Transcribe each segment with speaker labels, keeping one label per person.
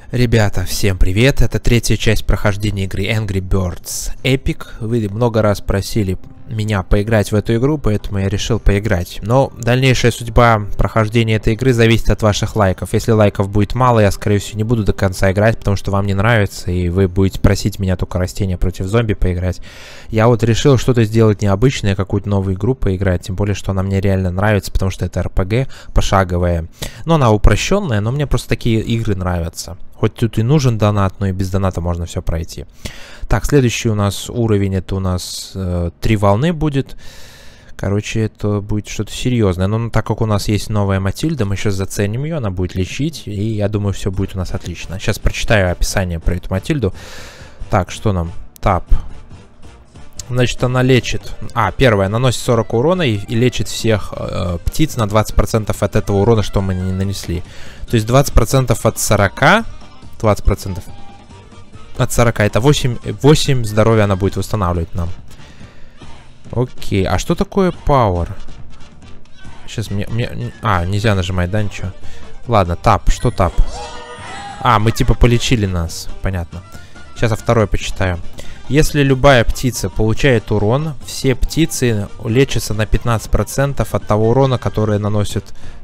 Speaker 1: Ребята, всем привет! Это третья часть прохождения игры Angry Birds Epic. Вы много раз просили меня поиграть в эту игру, поэтому я решил поиграть. Но дальнейшая судьба прохождения этой игры зависит от ваших лайков. Если лайков будет мало, я, скорее всего, не буду до конца играть, потому что вам не нравится, и вы будете просить меня только растения против зомби поиграть. Я вот решил что-то сделать необычное, какую-то новую игру поиграть, тем более, что она мне реально нравится, потому что это RPG, пошаговая. Но она упрощенная, но мне просто такие игры нравятся. Хоть тут и нужен донат, но и без доната можно все пройти. Так, следующий у нас уровень, это у нас 3 волны будет. Короче, это будет что-то серьезное. Но так как у нас есть новая Матильда, мы сейчас заценим ее, она будет лечить. И я думаю, все будет у нас отлично. Сейчас прочитаю описание про эту Матильду. Так, что нам? Тап. Значит, она лечит. Первая, наносит 40 урона и лечит всех птиц на 20% от этого урона, что мы не нанесли. То есть 20% от 40... 20% от 40. Это 8 здоровья она будет восстанавливать нам. Окей. А что такое Power? Сейчас мне... нельзя нажимать, да, ничего? Ладно, тап. Что тап? Мы типа полечили нас. Понятно. Сейчас я второе почитаю. Если любая птица получает урон, все птицы лечатся на 15% от того урона, который наносит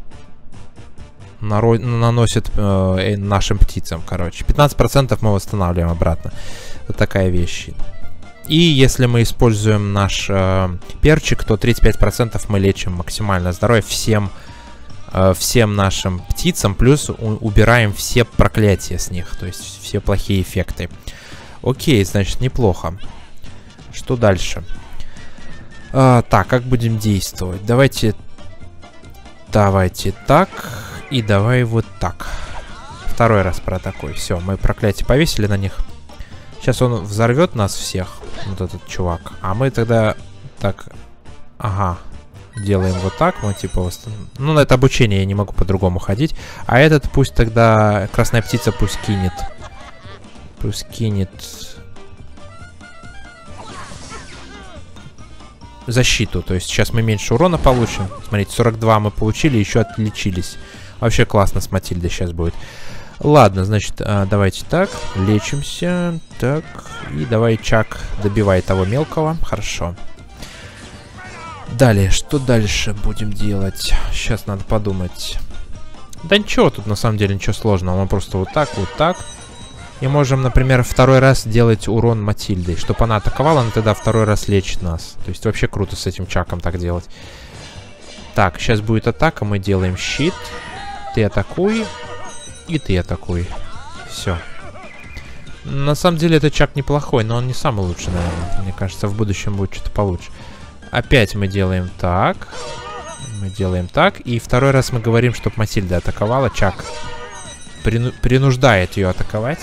Speaker 1: нашим птицам, короче. 15% мы восстанавливаем обратно. Вот такая вещь. И если мы используем наш перчик, то 35% мы лечим максимально здоровье всем нашим птицам, плюс убираем все проклятия с них, то есть все плохие эффекты. Окей, значит, неплохо. Что дальше? Так, как будем действовать? Давайте так. И давай вот так. Второй раз про такой. Все, мы проклятие повесили на них. Сейчас он взорвет нас всех. Вот этот чувак. А мы тогда так... Ага. Делаем вот так. Мы типа... Ну, на это обучение я не могу по-другому ходить. А этот пусть тогда... Красная птица пусть кинет. Пусть кинет... защиту. То есть сейчас мы меньше урона получим. Смотрите, 42 мы получили, еще отличились. Вообще классно с Матильдой сейчас будет. Ладно, значит, давайте так. Лечимся. Так. И давай, Чак, добивай того мелкого. Хорошо. Далее, что дальше будем делать? Сейчас надо подумать. Да ничего, тут на самом деле ничего сложного. Мы просто вот так, вот так. И можем, например, второй раз делать урон Матильдой. Чтобы она атаковала, она тогда второй раз лечит нас. То есть вообще круто с этим Чаком так делать. Так, сейчас будет атака. Мы делаем щит. Ты атакуй. И ты атакуй. Все. На самом деле этот Чак неплохой, но он не самый лучший, наверное. Мне кажется, в будущем будет что-то получше. Опять мы делаем так. Мы делаем так. И второй раз мы говорим, чтобы Матильда атаковала. Чак принуждает ее атаковать.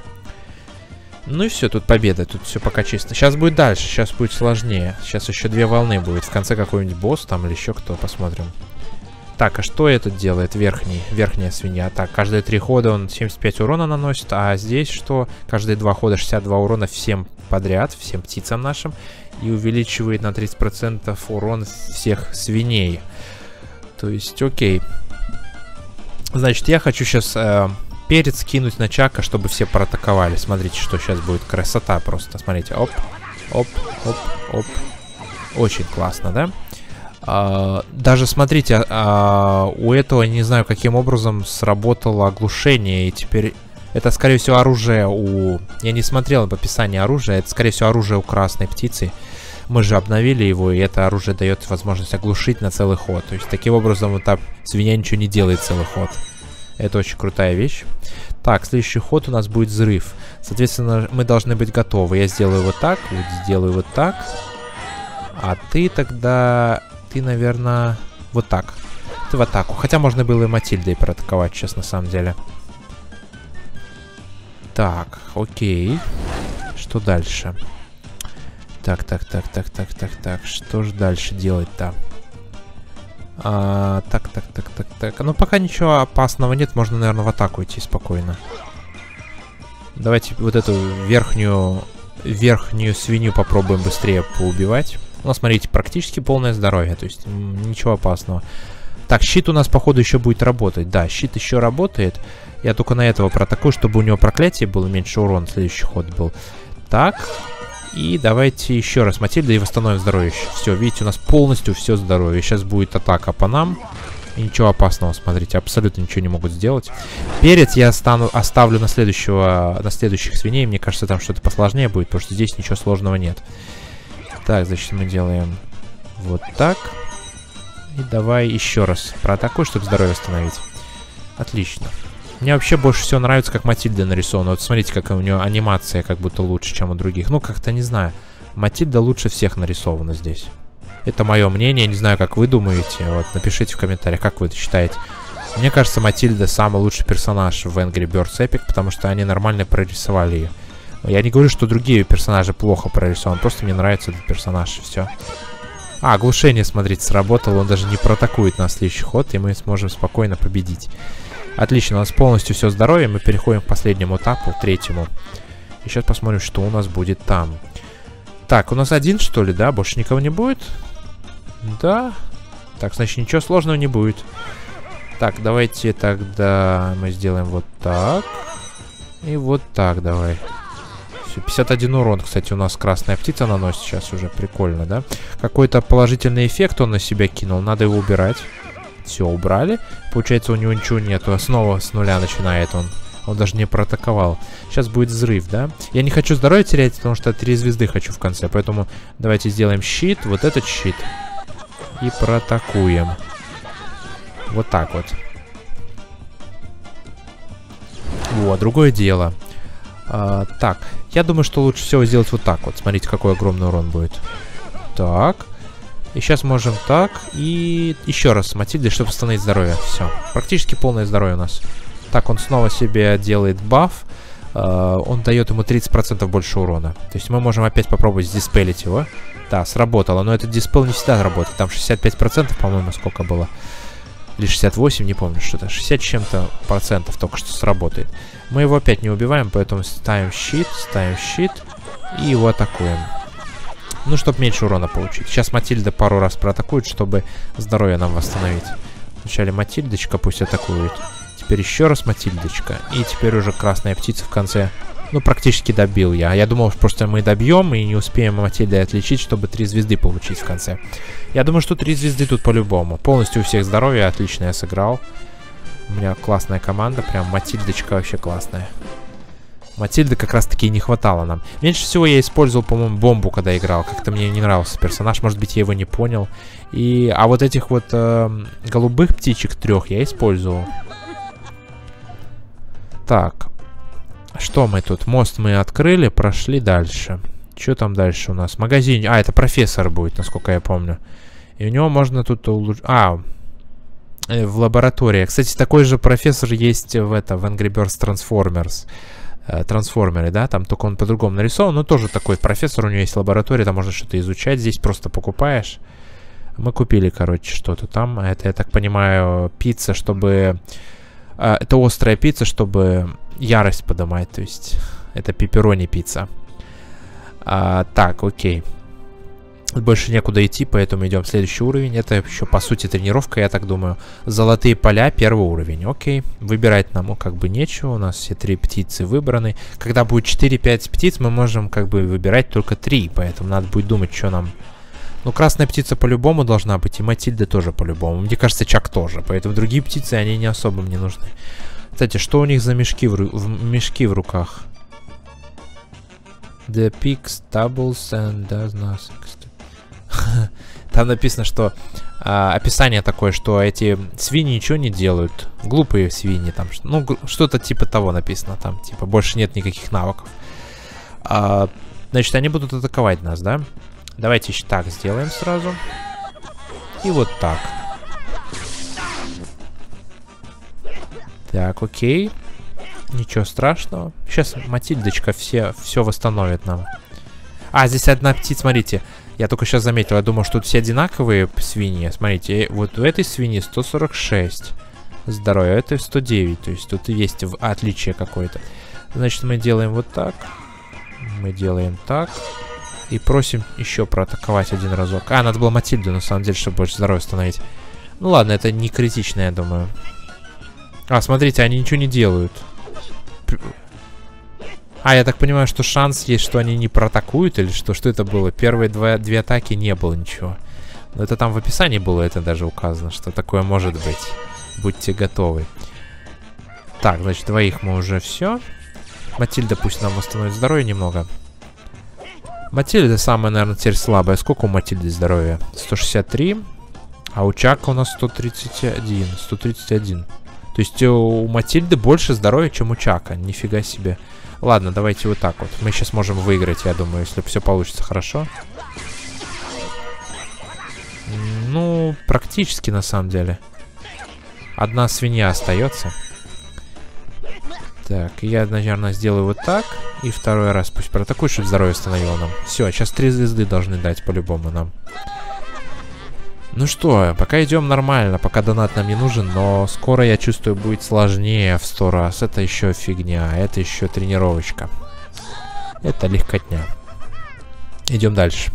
Speaker 1: Ну и все, тут победа. Тут все пока чисто. Сейчас будет дальше. Сейчас будет сложнее. Сейчас еще 2 волны будет. В конце какой-нибудь босс там или еще кто. Посмотрим. Так, а что этот делает? Верхняя свинья. Так, каждые 3 хода он 75 урона наносит. А здесь что? Каждые 2 хода 62 урона всем подряд. Всем птицам нашим. И увеличивает на 30% урон всех свиней. То есть, окей. Значит, я хочу сейчас перец кинуть на Чака, чтобы все проатаковали. Смотрите, что сейчас будет. Красота просто. Смотрите. Оп, оп, оп, оп. Очень классно, да? Даже, смотрите, у этого, не знаю, каким образом сработало оглушение. И теперь это, скорее всего, оружие у... Я не смотрел в описании оружия. Это, скорее всего, оружие у красной птицы. Мы же обновили его, и это оружие дает возможность оглушить на целый ход. То есть, таким образом, вот так свинья ничего не делает целый ход. Это очень крутая вещь. Так, следующий ход у нас будет взрыв. Соответственно, мы должны быть готовы. Я сделаю вот так, вот сделаю вот так. А ты тогда... Ты, наверное, вот так. Ты в атаку. Хотя можно было и Матильдой проатаковать, сейчас на самом деле. Так, окей. Что дальше? Так. Что же дальше делать-то? Так. Ну, пока ничего опасного нет. Можно, наверное, в атаку идти спокойно. Давайте вот эту верхнюю свинью попробуем быстрее поубивать. Ну, смотрите, практически полное здоровье. То есть ничего опасного. Так, щит у нас, походу, еще будет работать. Да, щит еще работает. Я только на этого проатакую, чтобы у него проклятие было, меньше урона, следующий ход был. Так. И давайте еще раз Матильда и восстановим здоровье. Все, видите, у нас полностью все здоровье. Сейчас будет атака по нам. И ничего опасного, смотрите, абсолютно ничего не могут сделать. Перец я оставлю на следующих свиней. Мне кажется, там что-то посложнее будет, потому что здесь ничего сложного нет. Так, значит, мы делаем вот так. И давай еще раз проатакуй, чтобы здоровье восстановить. Отлично. Мне вообще больше всего нравится, как Матильда нарисована. Вот смотрите, какая у нее анимация как будто лучше, чем у других. Ну, как-то не знаю. Матильда лучше всех нарисована здесь. Это мое мнение, не знаю, как вы думаете. Вот, напишите в комментариях, как вы это считаете. Мне кажется, Матильда самый лучший персонаж в Angry Birds Epic, потому что они нормально прорисовали ее. Я не говорю, что другие персонажи плохо прорисованы, просто мне нравится этот персонаж, и все. А, оглушение, смотрите, сработало, он даже не проатакует на следующий ход, и мы сможем спокойно победить. Отлично, у нас полностью все здоровье, мы переходим к последнему этапу, третьему. И сейчас посмотрим, что у нас будет там. Так, у нас один, что ли, да? Больше никого не будет? Да. Так, значит, ничего сложного не будет. Так, давайте тогда мы сделаем вот так. И вот так давай. Все, 51 урон, кстати, у нас красная птица наносит сейчас уже. Прикольно, да? Какой-то положительный эффект он на себя кинул. Надо его убирать. Все, убрали. Получается, у него ничего нету. Снова с нуля начинает он. Он даже не проатаковал. Сейчас будет взрыв, да? Я не хочу здоровье терять, потому что 3 звезды хочу в конце. Поэтому давайте сделаем щит. Вот этот щит. И проатакуем. Вот так вот. Вот, другое дело. Так, я думаю, что лучше всего сделать вот так вот. Смотрите, какой огромный урон будет. Так. И сейчас можем так. И еще раз с Матильдой, чтобы восстановить здоровье. Все. Практически полное здоровье у нас. Так, он снова себе делает баф. Он дает ему 30% больше урона. То есть мы можем опять попробовать сдиспелить его. Да, сработало. Но этот диспел не всегда работает. Там 65%, по-моему, сколько было. Или 68, не помню что-то. 60 чем-то процентов только что сработает. Мы его опять не убиваем, поэтому ставим щит. И его атакуем. Ну, чтобы меньше урона получить. Сейчас Матильда пару раз проатакует, чтобы здоровье нам восстановить. Вначале Матильдочка пусть атакует. Теперь еще раз Матильдочка. И теперь уже красная птица в конце. Ну, практически добил я. Я думал, просто мы добьем и не успеем Матильдой отличить, чтобы 3 звезды получить в конце. Я думаю, что 3 звезды тут по-любому. Полностью у всех здоровье. Отлично я сыграл. У меня классная команда. Прям Матильдочка вообще классная. Матильды как раз-таки и не хватало нам. Меньше всего я использовал, по-моему, бомбу, когда играл. Как-то мне не нравился персонаж. Может быть, я его не понял. А вот этих вот голубых птичек 3 я использовал. Так. Что мы тут? Мост мы открыли, прошли дальше. Что там дальше у нас? Магазин. А, это профессор будет, насколько я помню. И у него можно тут улучшить... в лаборатории. Кстати, такой же профессор есть в Angry Birds Transformers. Трансформеры, да? Там только он по-другому нарисован. Но тоже такой профессор. У него есть лаборатория, там можно что-то изучать. Здесь просто покупаешь. Мы купили, короче, что-то там. Это, я так понимаю, пицца, чтобы... Это острая пицца, чтобы ярость поднимать. То есть это пепперони пицца. Так, окей. Больше некуда идти, поэтому идем в следующий уровень. Это еще, по сути, тренировка, я так думаю. Золотые поля, 1 уровень. Окей. Выбирать нам как бы нечего. У нас все 3 птицы выбраны. Когда будет 4-5 птиц, мы можем как бы выбирать только 3. Поэтому надо будет думать, что нам... Ну, красная птица по-любому должна быть, и Матильда тоже по-любому. Мне кажется, Чак тоже. Поэтому другие птицы, они не особо мне нужны. Кстати, что у них за мешки в руках? The pig stumbles and does nothing. Там написано, что описание такое, что эти свиньи ничего не делают. Глупые свиньи там. Ну, что-то типа того написано там. Типа, больше нет никаких навыков. Значит, они будут атаковать нас, да? Давайте еще так сделаем сразу. И вот так. Так, окей. Ничего страшного. Сейчас Матильдочка все восстановит нам. Здесь одна птица, смотрите. Я только сейчас заметил, я думал, что тут все одинаковые свиньи. Смотрите, вот у этой свиньи 146 здоровья, а этой 109. То есть тут есть отличие какое-то. Значит, мы делаем вот так. Мы делаем так. И просим еще проатаковать один разок. Надо было Матильду, на самом деле, чтобы больше здоровья восстановить. Ну ладно, это не критично, я думаю. А, смотрите, они ничего не делают. А, я так понимаю, что шанс есть, что они не проатакуют или что? Что это было? Первые две атаки не было ничего. Но это там в описании было, это даже указано, что такое может быть. Будьте готовы. Так, значит, двоих мы уже все. Матильда пусть нам восстановит здоровье немного. Матильда самая, наверное, теперь слабая. Сколько у Матильды здоровья? 163. А у Чака у нас 131. 131. То есть у Матильды больше здоровья, чем у Чака. Нифига себе. Ладно, давайте вот так вот. Мы сейчас можем выиграть, я думаю, если все получится хорошо. Ну, практически, на самом деле. Одна свинья остается. Так, я, наверное, сделаю вот так. И второй раз пусть проатакует, чтобы здоровье установило нам. Все, сейчас 3 звезды должны дать по-любому нам. Ну что, пока идем нормально, пока донат нам не нужен, но скоро, я чувствую, будет сложнее в 100 раз. Это еще фигня, это еще тренировочка. Это легкотня. Идем дальше.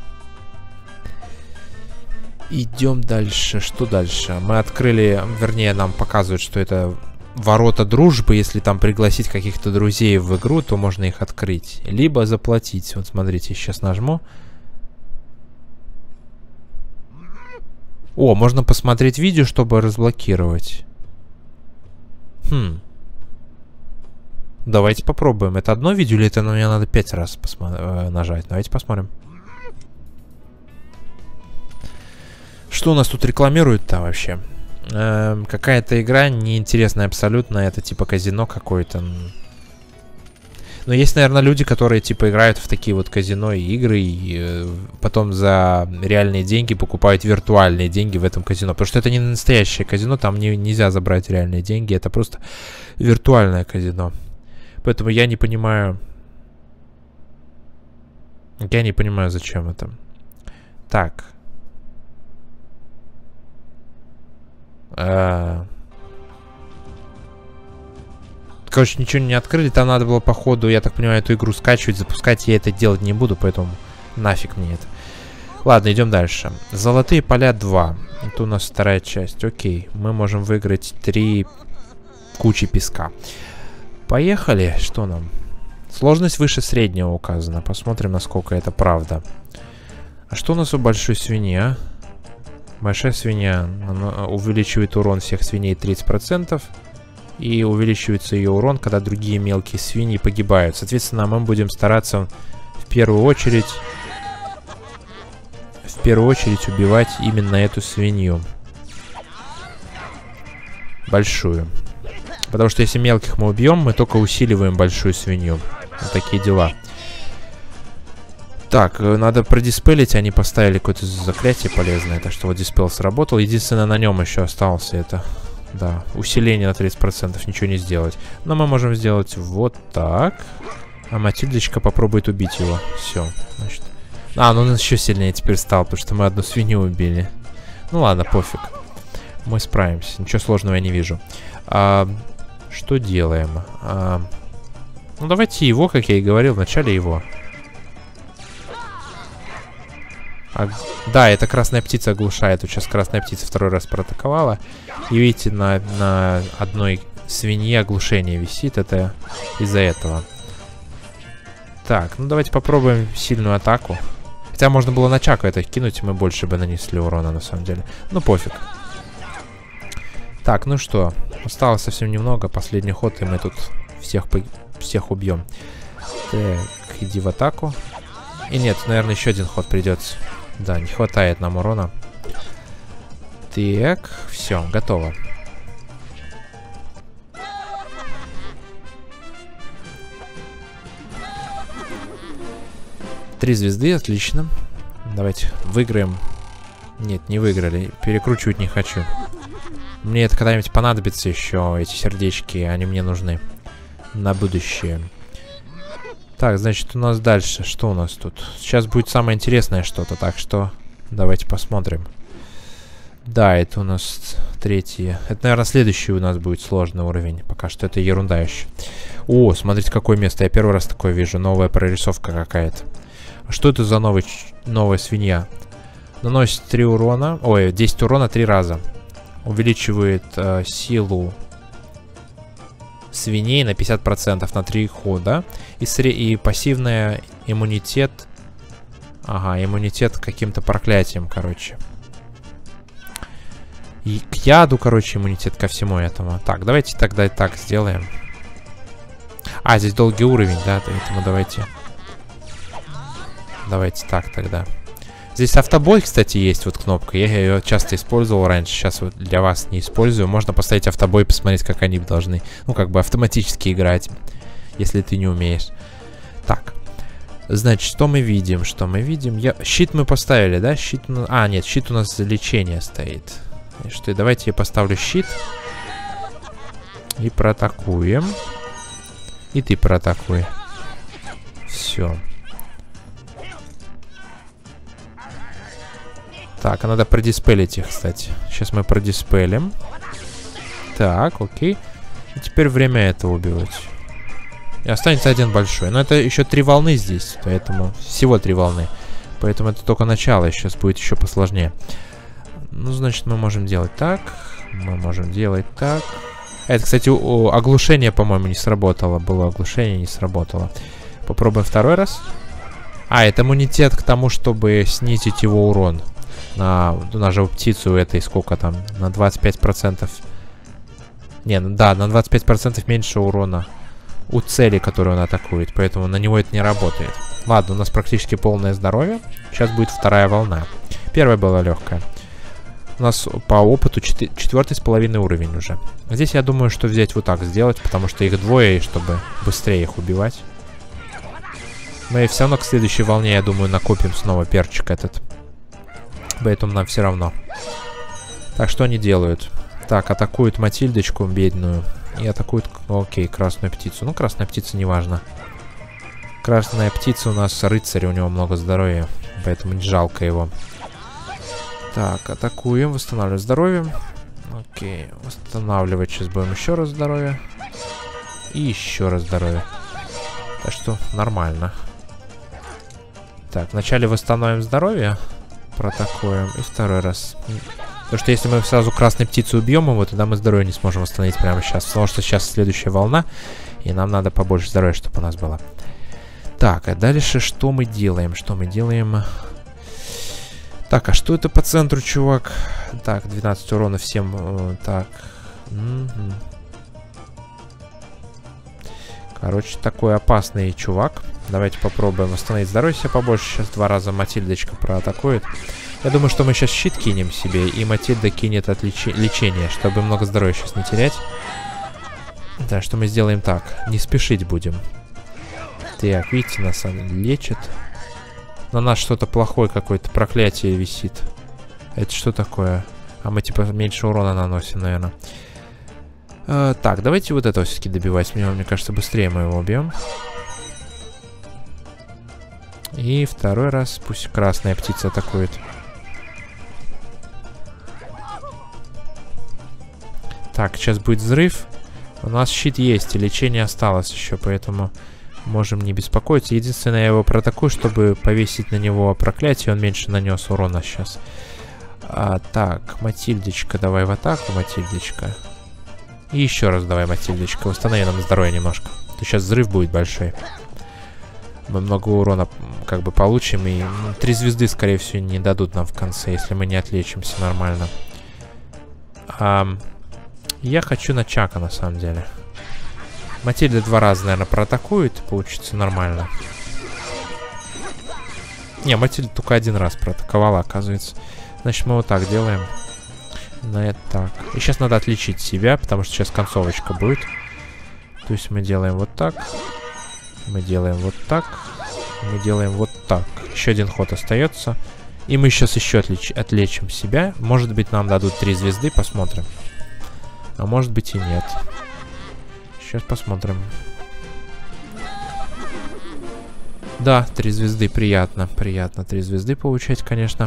Speaker 1: Идем дальше. Что дальше? Мы открыли, вернее, нам показывают, что это ворота дружбы. Если там пригласить каких-то друзей в игру, то можно их открыть. Либо заплатить. Вот смотрите, сейчас нажму. О, можно посмотреть видео, чтобы разблокировать. Давайте попробуем. Это одно видео или это мне надо 5 раз нажать? Давайте посмотрим. Что у нас тут рекламируют-то вообще? Какая-то игра неинтересная абсолютно. Это типа казино какое-то. Но есть, наверное, люди, которые типа играют в такие вот казино игры и потом за реальные деньги покупают виртуальные деньги в этом казино. Потому что это не настоящее казино, там нельзя забрать реальные деньги. Это просто виртуальное казино. Поэтому я не понимаю... Я не понимаю, зачем это. Так. Короче, ничего не открыли. Там надо было, походу, я так понимаю, эту игру скачивать, запускать. Я это делать не буду, поэтому нафиг мне это. Ладно, идем дальше. Золотые поля 2. Это у нас вторая часть. Окей. Мы можем выиграть 3 кучи песка. Поехали. Что нам? Сложность выше среднего указана. Посмотрим, насколько это правда. А что у нас у большой свиньи, а? Большая свинья. Она увеличивает урон всех свиней 30%. И увеличивается ее урон, когда другие мелкие свиньи погибают. Соответственно, мы будем стараться в первую очередь убивать именно эту свинью. Большую. Потому что если мелких мы убьем, мы только усиливаем большую свинью. Вот такие дела. Так, надо продиспелить. Они поставили какое-то заклятие полезное. Так что вот диспел сработал. Единственное, на нем еще остался это... Да, усиление на 30%, ничего не сделать. Но мы можем сделать вот так. А Матильдочка попробует убить его. Все, значит. А, ну он еще сильнее теперь стал, потому что мы одну свинью убили. Ну ладно, пофиг. Мы справимся, ничего сложного я не вижу. Что делаем? Ну давайте его, как я и говорил, вначале его. Да, это красная птица оглушает. Вот сейчас красная птица второй раз проатаковала. И видите, на одной свинье оглушение висит. Это из-за этого. Так, ну давайте попробуем сильную атаку. Хотя можно было на Чаку это кинуть, мы больше бы нанесли урона на самом деле. Ну пофиг. Так, ну что, осталось совсем немного. Последний ход, и мы тут всех убьем. Так, иди в атаку. И нет, наверное, еще один ход придется. Да, не хватает нам урона. Так, все, готово. Три звезды, отлично. Давайте выиграем. Нет, не выиграли. Перекручивать не хочу. Мне это когда-нибудь понадобится еще, эти сердечки. Они мне нужны на будущее. Так, значит, у нас дальше. Что у нас тут? Сейчас будет самое интересное что-то, так что давайте посмотрим. Да, это у нас третий. Это, наверное, следующий у нас будет сложный уровень. Пока что это ерунда еще. О, смотрите, какое место. Я первый раз такое вижу. Новая прорисовка какая-то. А что это за новая свинья? Наносит 3 урона. Ой, 10 урона 3 раза. Увеличивает силу свиней на 50% на 3 хода. И пассивная иммунитет. Ага, иммунитет к каким-то проклятиям, короче. И к яду, короче, иммунитет ко всему этому. Так, давайте тогда так сделаем. А, здесь долгий уровень, да, поэтому давайте... Давайте так тогда. Здесь автобой, кстати, есть вот кнопка. Я ее часто использовал раньше. Сейчас вот для вас не использую. Можно поставить автобой и посмотреть, как они должны, ну, как бы автоматически играть, если ты не умеешь. Так. Значит, что мы видим? Что мы видим? Щит мы поставили, да? Щит... А, нет, щит у нас за лечение стоит. И что, давайте я поставлю щит. И проатакуем. И ты проатакуй. Все. Так, а надо продиспелить их, кстати. Сейчас мы продиспелим. Так, окей. И теперь время это убивать. И останется один большой. Но это еще 3 волны здесь. Поэтому всего 3 волны. Поэтому это только начало. Сейчас будет еще посложнее. Ну, значит, мы можем делать так. Мы можем делать так. Это, кстати, оглушение, по-моему, не сработало. Было оглушение, не сработало. Попробуем второй раз. А, это иммунитет к тому, чтобы снизить его урон. На же птицу этой сколько там? На 25%. Не, ну да, на 25% меньше урона у цели, которую он атакует. Поэтому на него это не работает. Ладно, у нас практически полное здоровье. Сейчас будет вторая волна. Первая была легкая. У нас по опыту 4,5 уровень уже. Здесь я думаю, что взять вот так сделать, потому что их двое, и чтобы быстрее их убивать. Мы все равно к следующей волне, я думаю, накопим снова перчик этот. Поэтому нам все равно. Так, что они делают? Так, атакуют Матильдочку бедную. И атакуют, окей, красную птицу. Ну, красная птица не важно. Красная птица у нас рыцарь, у него много здоровья. Поэтому не жалко его. Так, атакуем, восстанавливаем здоровье. Окей, восстанавливать сейчас будем еще раз здоровье. И еще раз здоровье. Так что нормально. Так, вначале восстановим здоровье. Протакуем. И второй раз. Потому что если мы сразу красной птицу убьем его, тогда мы здоровье не сможем восстановить прямо сейчас. Потому что сейчас следующая волна. И нам надо побольше здоровья, чтобы у нас было. Так, а дальше что мы делаем? Что мы делаем? Так, а что это по центру, чувак? Так, 12 урона всем. Так. Короче, такой опасный чувак. Давайте попробуем восстановить здоровье себе побольше. Сейчас 2 раза Матильдочка проатакует. Я думаю, что мы сейчас щит кинем себе, и Матильда кинет от лечения, чтобы много здоровья сейчас не терять. Да, что мы сделаем так. Не спешить будем. Так, видите, нас лечит. На нас что-то плохое, какое-то проклятие висит. Это что такое? А мы типа меньше урона наносим, наверное. Так, давайте вот этого все-таки добивать. Мне кажется, быстрее мы его убьем. И второй раз пусть красная птица атакует. Так, сейчас будет взрыв. У нас щит есть, и лечение осталось еще, поэтому можем не беспокоиться. Единственное, я его проатакую, чтобы повесить на него проклятие. Он меньше нанес урона сейчас. Так, Матильдочка, давай в атаку, Матильдочка. И еще раз давай, Матильдочка. Восстанови нам здоровье немножко. То сейчас взрыв будет большой. Мы много урона как бы получим. И 3 звезды, скорее всего, не дадут нам в конце, если мы не отлечимся нормально. Я хочу на Чака, на самом деле. Матильда 2 раза, наверное, проатакует. Получится нормально. Не, Матильда только 1 раз проатаковала, оказывается. Значит, мы вот так делаем. На это так. И сейчас надо отличить себя, потому что сейчас концовочка будет. То есть мы делаем вот так. Мы делаем вот так. Мы делаем вот так. Еще 1 ход остается. И мы сейчас еще отлечим себя. Может быть, нам дадут 3 звезды, посмотрим. А может быть и нет. Сейчас посмотрим. Да, 3 звезды, приятно. Приятно 3 звезды получать, конечно.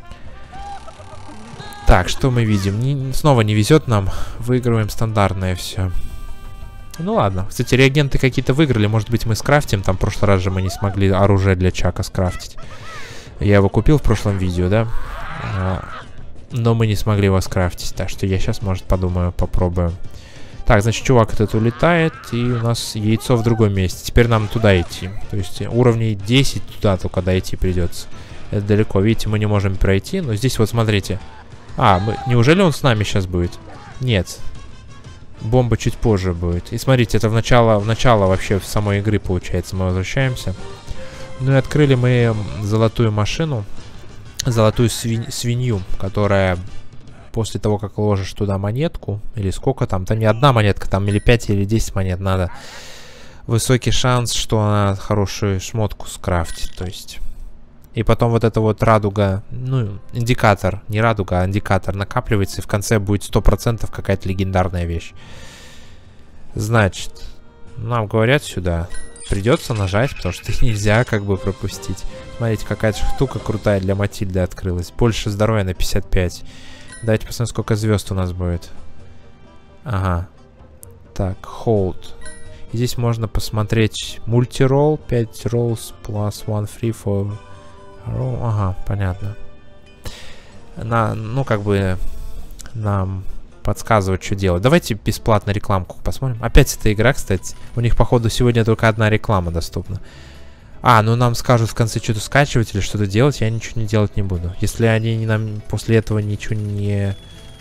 Speaker 1: Так, что мы видим? Снова не везет нам. Выигрываем стандартное все. Ну ладно. Кстати, реагенты какие-то выиграли. Может быть, мы скрафтим. Там в прошлый раз же мы не смогли оружие для Чака скрафтить. Я его купил в прошлом видео, да? Но мы не смогли его скрафтить. Так что я сейчас, может, подумаю, попробую. Так, значит, чувак этот улетает, и у нас яйцо в другом месте. Теперь нам туда идти. То есть уровней 10 туда только дойти придется. Это далеко. Видите, мы не можем пройти. Но здесь вот смотрите. Неужели он с нами сейчас будет? Нет. Бомба чуть позже будет. И смотрите, это в начало вообще в самой игры получается. Мы возвращаемся. Ну и открыли мы золотую машину. Золотую свинью, которая... После того, как ложишь туда монетку, или сколько там не одна монетка, там или 5, или 10 монет надо, высокий шанс, что она хорошую шмотку скрафтит, то есть. И потом вот эта вот радуга, ну, индикатор, не радуга, а индикатор накапливается, и в конце будет 100% какая-то легендарная вещь. Значит, нам говорят сюда, придется нажать, потому что нельзя как бы пропустить. Смотрите, какая-то штука крутая для Матильды открылась. Больше здоровья на 55. Давайте посмотрим, сколько звезд у нас будет. Ага. Так, hold. И здесь можно посмотреть мультиролл. 5 rolls plus 1 free for roll. Ага, понятно. Ну, как бы нам подсказывать, что делать. Давайте бесплатно рекламку посмотрим. Опять эта игра, кстати. У них, походу, сегодня только одна реклама доступна. Ну нам скажут в конце что-то скачивать или что-то делать, я ничего не делать не буду. Если они нам после этого ничего не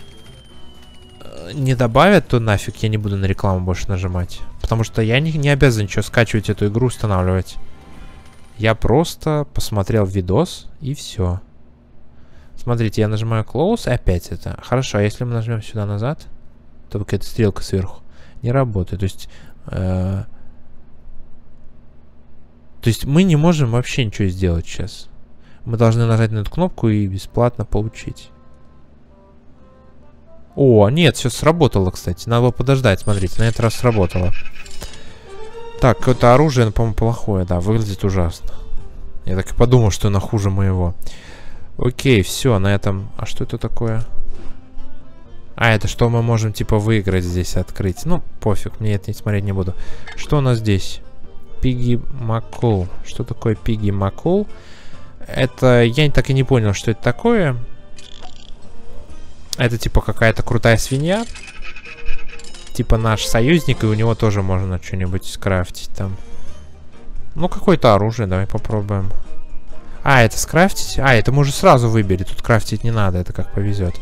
Speaker 1: добавят, то нафиг я не буду на рекламу больше нажимать. Потому что я не обязан ничего скачивать, эту игру устанавливать. Я просто посмотрел видос и все. Смотрите, я нажимаю close, и опять это. Хорошо, а если мы нажмем сюда назад, то какая-то стрелка сверху не работает. То есть мы не можем вообще ничего сделать сейчас. Мы должны нажать на эту кнопку и бесплатно получить. О, нет, все сработало, кстати. Надо было подождать, смотрите, на этот раз сработало. Так, какое-то оружие, по-моему, плохое, да, выглядит ужасно. Я так и подумал, что оно хуже моего. Окей, все, на этом... А что это такое? Это что мы можем, типа, выиграть здесь, открыть. Ну, пофиг, мне это не смотреть не буду. Что у нас здесь? Пигги Маккол. Что такое Пигги Маккол? Это... Я так и не понял, что это такое. Это типа какая-то крутая свинья. Типа наш союзник, и у него тоже можно что-нибудь скрафтить там. Ну, какое-то оружие, давай попробуем. Это скрафтить? Это мы уже сразу выбери. Тут крафтить не надо, это как повезет.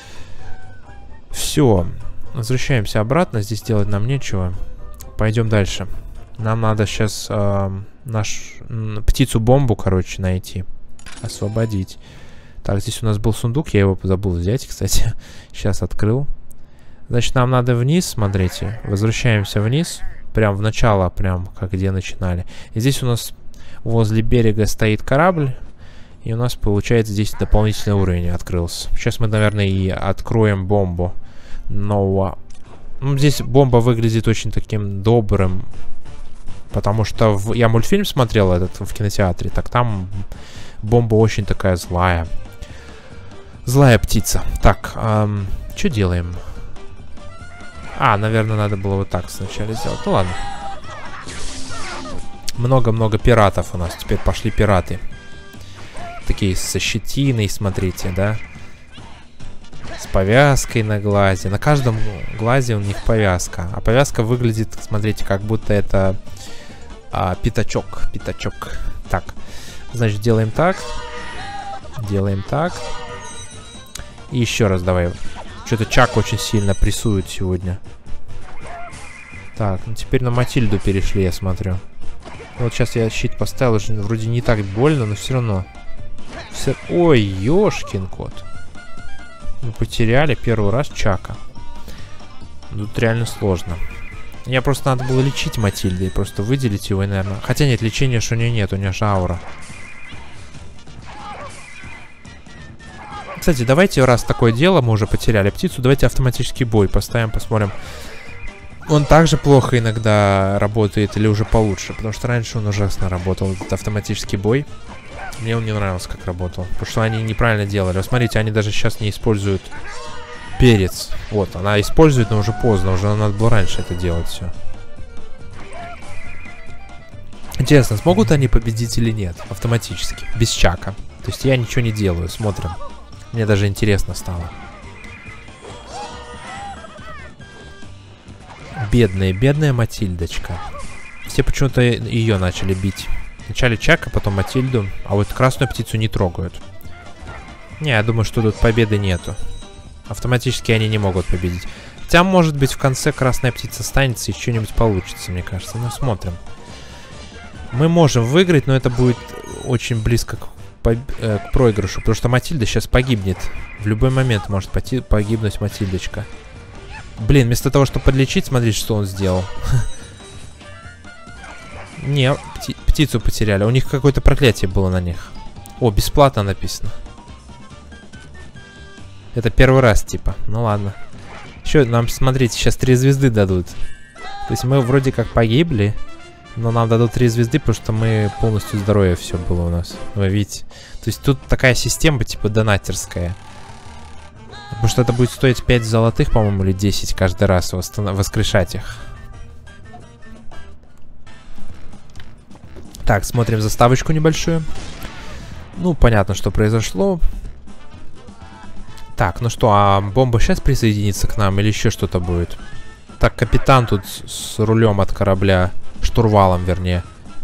Speaker 1: Все. Возвращаемся обратно. Здесь делать нам нечего. Пойдем дальше. Нам надо сейчас птицу-бомбу, короче, найти. Освободить. Так, здесь у нас был сундук, я его забыл взять, кстати. Сейчас открыл. Значит, нам надо вниз, смотрите. Возвращаемся вниз. Прям в начало, прям как где начинали. И здесь у нас возле берега стоит корабль. И у нас, получается, здесь дополнительный уровень открылся. Сейчас мы, наверное, и откроем бомбу. Но... Ну, здесь бомба выглядит очень таким добрым. Потому что я мультфильм смотрел этот в кинотеатре. Так там бомба очень такая злая. Злая птица. Так, что делаем? Наверное, надо было вот так сначала сделать. Ну ладно. Много-много пиратов у нас. Теперь пошли пираты. Такие со щетиной, смотрите, да? С повязкой на глазе. На каждом глазе у них повязка. А повязка выглядит, смотрите, как будто это пятачок. Пятачок. Так. Значит, делаем так. Делаем так. И еще раз давай. Что-то Чак очень сильно прессует сегодня. Так, ну теперь на Матильду перешли, я смотрю. Вот сейчас я щит поставил, уже вроде не так больно, но все равно. Ой, ёшкин кот. Мы потеряли первый раз Чака. Тут реально сложно. Мне просто надо было лечить Матильды и просто выделить его, и, наверное... Хотя нет, лечения что у нее нет, у нее же аура. Кстати, давайте, раз такое дело, мы уже потеряли птицу, давайте автоматический бой поставим, посмотрим. Он также плохо иногда работает или уже получше, потому что раньше он ужасно работал, этот автоматический бой. Мне он не нравился, как работал, потому что они неправильно делали. Вот смотрите, они даже сейчас не используют перец. Вот, она использует, но уже поздно, уже надо было раньше это делать все. Интересно, смогут они победить или нет? Автоматически, без Чака. То есть я ничего не делаю, смотрим. Мне даже интересно стало. бедная Матильдочка. Все почему-то ее начали бить. Вначале Чака, потом Матильду, а вот красную птицу не трогают. Не, я думаю, что тут победы нету. Автоматически они не могут победить. Хотя, может быть, в конце красная птица останется и что-нибудь получится, мне кажется. Ну, смотрим. Мы можем выиграть, но это будет очень близко к проигрышу, потому что Матильда сейчас погибнет. В любой момент может погибнуть Матильдочка. Блин, вместо того, чтобы подлечить, смотрите, что он сделал. Не, птицу потеряли. У них какое-то проклятие было на них. О, бесплатно написано. Это первый раз, типа. Ну ладно. Еще нам, смотрите, сейчас 3 звезды дадут. То есть мы вроде как погибли, но нам дадут 3 звезды, потому что мы полностью здоровье все было у нас. Вы видите? То есть тут такая система, типа, донатерская. Потому что это будет стоить 5 золотых, по-моему, или 10 каждый раз воскрешать их. Так, смотрим заставочку небольшую. Ну, понятно, что произошло. Так, ну что, а бомба сейчас присоединится к нам или еще что-то будет? Так, капитан тут с рулем от корабля, штурвалом, вернее.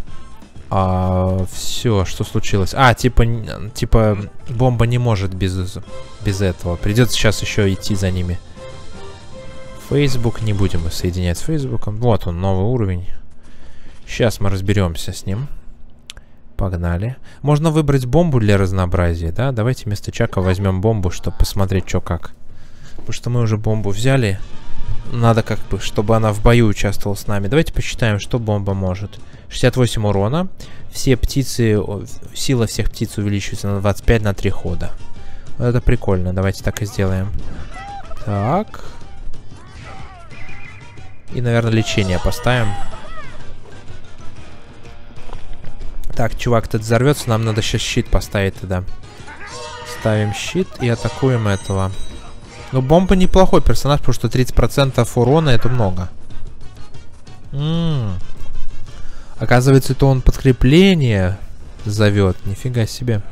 Speaker 1: Все, что случилось? Типа, бомба не может без этого. Придется сейчас еще идти за ними. Facebook не будем мы соединять с Фейсбуком. Вот он, новый уровень. Сейчас мы разберемся с ним. Погнали. Можно выбрать бомбу для разнообразия, да? Давайте вместо Чака возьмем бомбу, чтобы посмотреть, что как. Потому что мы уже бомбу взяли. Надо как бы, чтобы она в бою участвовала с нами. Давайте посчитаем, что бомба может. 68 урона. Все птицы, сила всех птиц увеличивается на 25 на 3 хода. Вот это прикольно. Давайте так и сделаем. Так. И, наверное, лечение поставим. Так, чувак тут взорвется, нам надо сейчас щит поставить тогда. Ставим щит и атакуем этого. Ну, бомба неплохой персонаж, потому что 30% урона это много. Оказывается, это он подкрепление зовет. Нифига себе.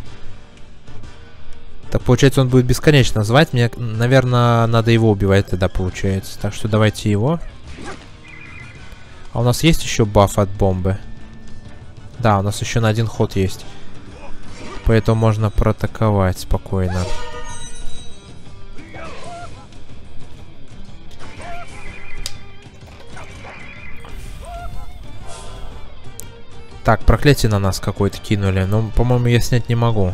Speaker 1: Так, получается, он будет бесконечно звать. Мне, наверное, надо его убивать тогда, получается. Так что давайте его. А у нас есть еще баф от бомбы? Да, у нас еще на 1 ход есть. Поэтому можно проатаковать спокойно. Так, проклятие на нас какое-то кинули. Но, по-моему, я снять не могу.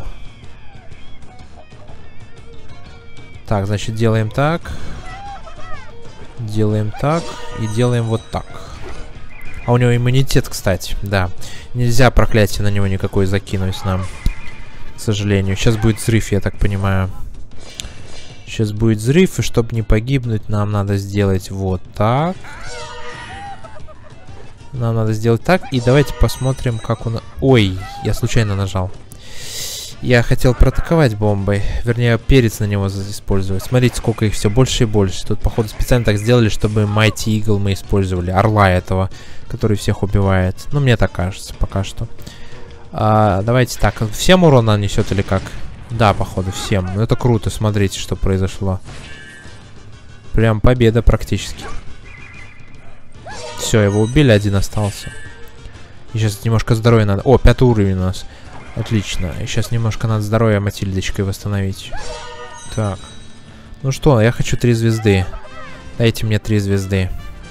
Speaker 1: Так, значит, делаем так. Делаем так. И делаем вот так. А у него иммунитет, кстати, да. Нельзя проклятие на него никакое закинуть нам. К сожалению. Сейчас будет взрыв, я так понимаю. Сейчас будет взрыв, и чтобы не погибнуть, нам надо сделать вот так. Нам надо сделать так. И давайте посмотрим, как он... Ой, я случайно нажал. Я хотел проатаковать бомбой. Вернее, перец на него использовать. Смотрите, сколько их все больше и больше. Тут, походу, специально так сделали, чтобы Mighty Eagle мы использовали. Орла этого, который всех убивает. Ну, мне так кажется, пока что. Давайте так. Всем урон нанесет или как? Да, походу, всем. Ну, это круто. Смотрите, что произошло. Прям победа практически. Все, его убили, 1 остался. И сейчас немножко здоровья надо. О, 5 уровень у нас. Отлично. И сейчас немножко надо здоровье Матильдочкой восстановить. Так. Ну что, я хочу 3 звезды. Дайте мне 3 звезды.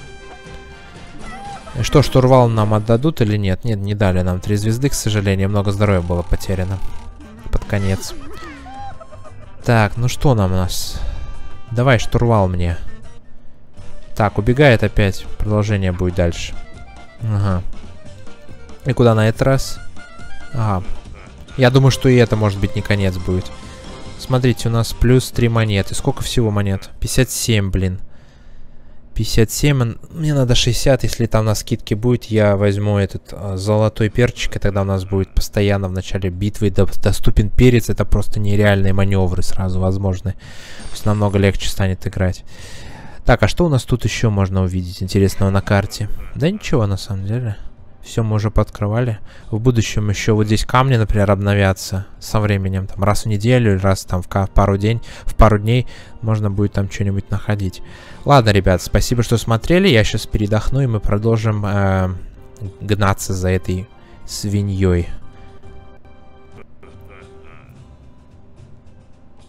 Speaker 1: И что, штурвал нам отдадут или нет? Нет, не дали нам 3 звезды, к сожалению. Много здоровья было потеряно. Под конец. Так, ну что нам у нас? Давай, штурвал мне. Так, убегает опять. Продолжение будет дальше. Ага. И куда на этот раз? Ага. Я думаю, что и это, может быть, не конец будет. Смотрите, у нас плюс 3 монеты. Сколько всего монет? 57, блин. 57. Мне надо 60. Если там на скидке будет, я возьму этот золотой перчик. И тогда у нас будет постоянно в начале битвы доступен перец. Это просто нереальные маневры сразу возможны. То есть намного легче станет играть. Так, а что у нас тут еще можно увидеть интересного на карте? Да ничего, на самом деле. Все мы уже пооткрывали. В будущем еще вот здесь камни, например, обновятся со временем. Там раз в неделю, раз там в пару дней можно будет там что-нибудь находить. Ладно, ребят, спасибо, что смотрели. Я сейчас передохну, и мы продолжим гнаться за этой свиньей.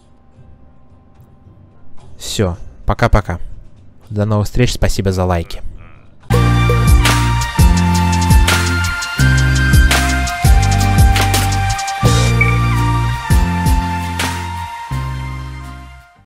Speaker 1: Все, пока-пока. До новых встреч, спасибо за лайки.